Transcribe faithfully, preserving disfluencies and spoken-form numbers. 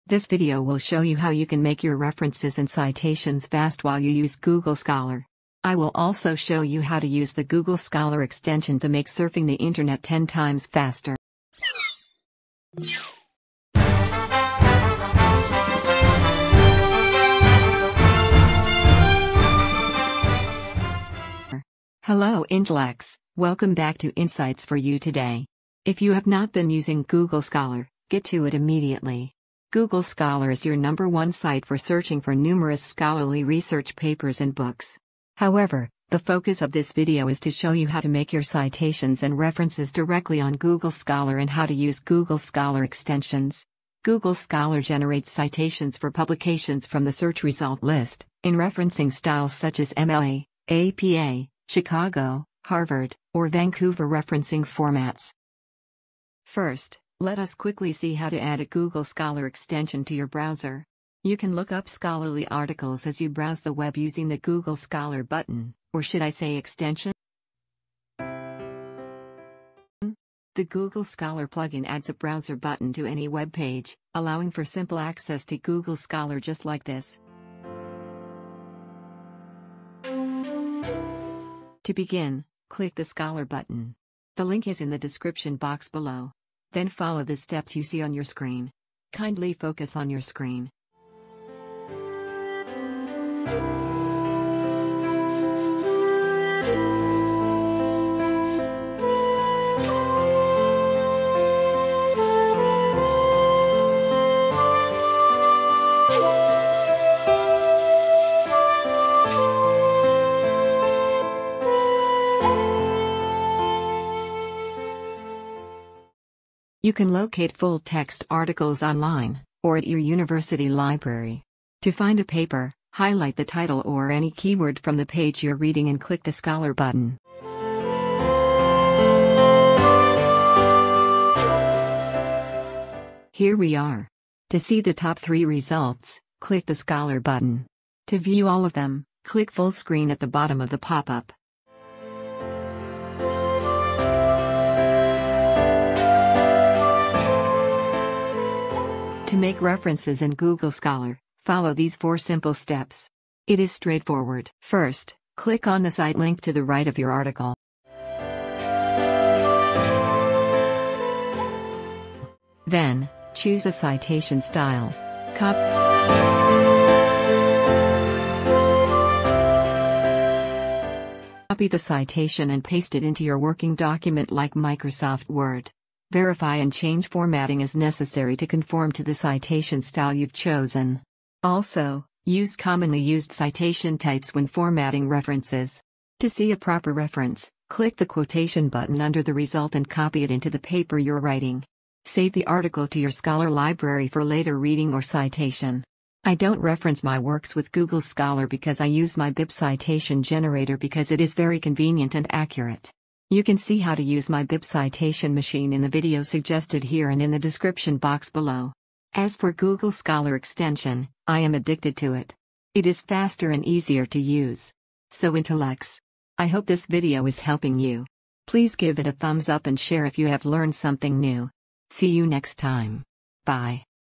This video will show you how you can make your references and citations fast while you use Google Scholar. I will also show you how to use the Google Scholar extension to make surfing the internet ten times faster. Hello intellects, welcome back to Insights for You today. If you have not been using Google Scholar, get to it immediately. Google Scholar is your number one site for searching for numerous scholarly research papers and books. However, the focus of this video is to show you how to make your citations and references directly on Google Scholar and how to use Google Scholar extensions. Google Scholar generates citations for publications from the search result list, in referencing styles such as M L A, A P A, Chicago, Harvard, or Vancouver referencing formats. First, let us quickly see how to add a Google Scholar extension to your browser. You can look up scholarly articles as you browse the web using the Google Scholar button, or should I say extension? The Google Scholar plugin adds a browser button to any web page, allowing for simple access to Google Scholar just like this. To begin, click the Scholar button. The link is in the description box below. Then follow the steps you see on your screen. Kindly focus on your screen. You can locate full-text articles online, or at your university library. To find a paper, highlight the title or any keyword from the page you're reading and click the Scholar button. Here we are. To see the top three results, click the Scholar button. To view all of them, click full screen at the bottom of the pop-up. To make references in Google Scholar, follow these four simple steps. It is straightforward. First, click on the site link to the right of your article. Then, choose a citation style. Cop Copy the citation and paste it into your working document like Microsoft Word. Verify and change formatting as necessary to conform to the citation style you've chosen. Also, use commonly used citation types when formatting references. To see a proper reference, click the quotation button under the result and copy it into the paper you're writing. Save the article to your Scholar library for later reading or citation. I don't reference my works with Google Scholar because I use my bib citation generator because it is very convenient and accurate. You can see how to use my bib citation machine in the video suggested here and in the description box below. As for Google Scholar extension, I am addicted to it. It is faster and easier to use. So intellects, I hope this video is helping you. Please give it a thumbs up and share if you have learned something new. See you next time. Bye.